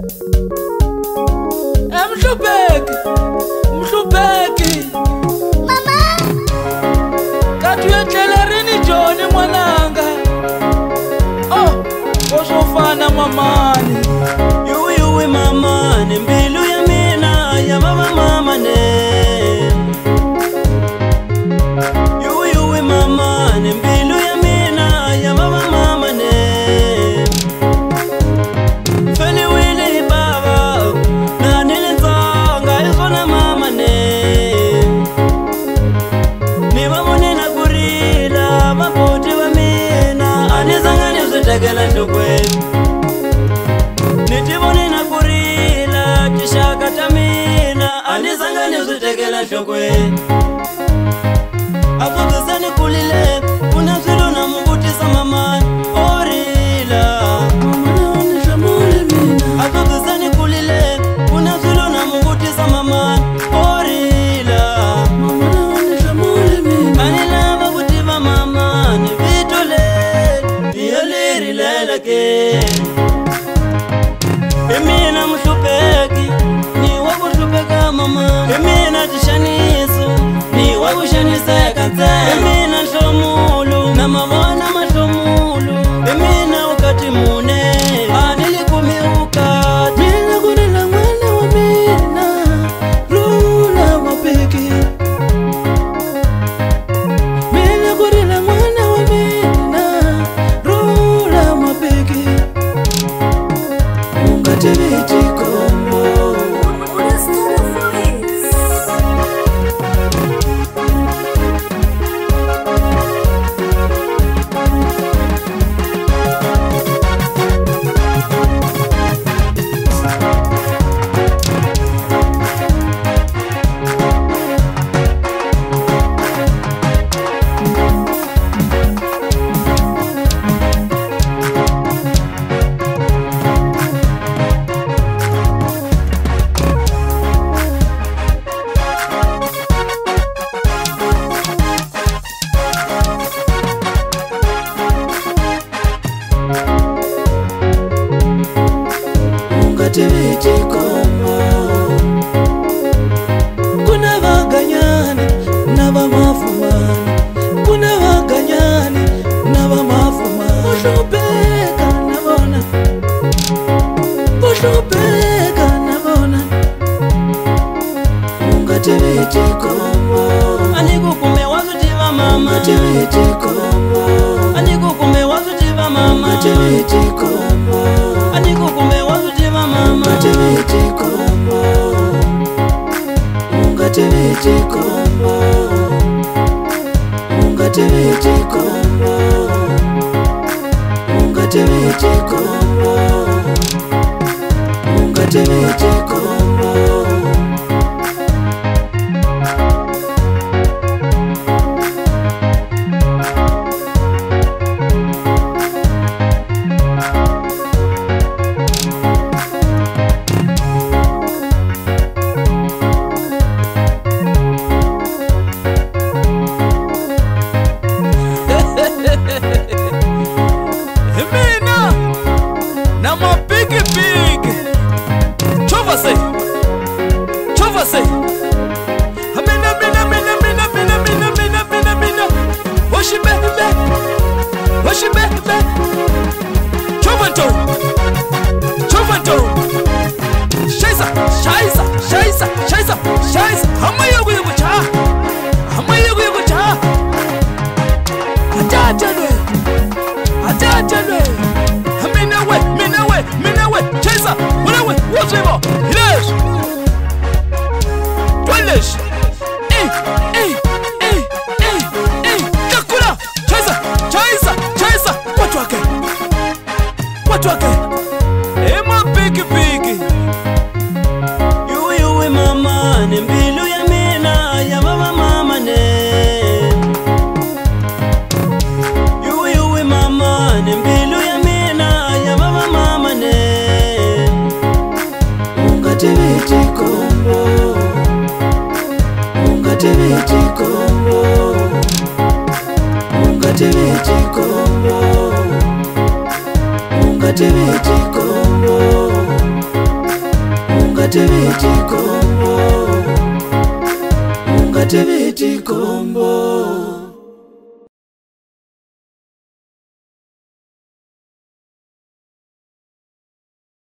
Mhlupeki mama katuyetlela rini Joni mwananga oh osofana mamani yuwi mamani mbilu ya mina ya baba mamane yuwi mamani mbilu ya mina ya baba mamane feli wili baba na nilizanga izona mamane ni bamone na kurila mapoti wa mina anizanga nizutegela ndokweni nitibone na kurila chishaka tamina anizanga nizutegela ndokweni akogezani kulile kuna zilo na mungutisa mamani orila akogezani kulile kuna zilo na mungutisa mamani orila anilama kutiva mamani vitole viyolirilelake emina mhlupeki ni wakuhlupeka mama emina tishaniso ni wakushaniseka nze emina nhlomulu na mavona mahlomulu emina ukati mune anilikumhi ukati mina kurila mwana wa mina rula mapeki mina kurila mwana wa mina rula mapeki ungati viti kombo ungati kombo kuna vaganyani na vamafumani kuna vaganyani na vamafumani uhlupeka navona uhlupeka navona ungati kombo anikukume wazutiva mama ungati kombo anikukume wazutiva mama ungati kombo anikukume wazutiva mama ungati kombo ungati kombo ungati kombo ungati kombo ungati kombo Emina na mapiki piki chova se amina mina washibe chova to shaisa hamaye kucha atatane minawe chesa wewe wozibo ilesh twelesh kakula chesa watu wake ema piki yuwi mamane mbilu ya mina ya baba mamane yuwi mamane mbilu ya mina ya baba mamane ungati kombo ungati kombo ungati kombo ungati kombo ungatibiti kombo